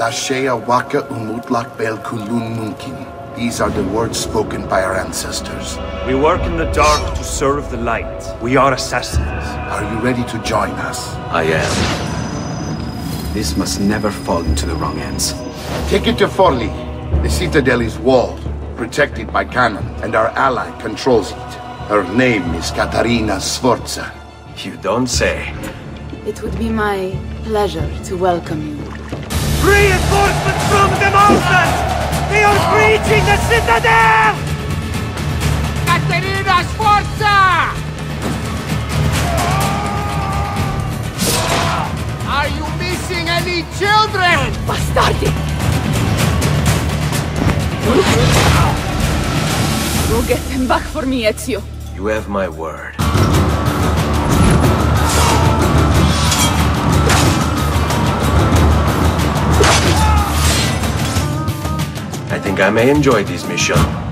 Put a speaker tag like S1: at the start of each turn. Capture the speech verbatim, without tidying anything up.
S1: Lashea Waka Umutlak Bel Kulun Munkin. These are the words spoken by our ancestors.
S2: We work in the dark to serve the light. We are assassins.
S1: Are you ready to join us?
S3: I am. This must never fall into the wrong hands.
S1: Take it to Forli. The citadel is walled, protected by cannon, and our ally controls it. Her name is Katarina Sforza.
S3: You don't say.
S4: It would be my pleasure to welcome you.
S2: Reinforcements from the mountains! They are breaching the citadel!
S5: Katerina Sforza! Are you missing any children?
S4: Bastardi! Go get them back for me, Ezio.
S3: You have my word. I think I may enjoy this mission.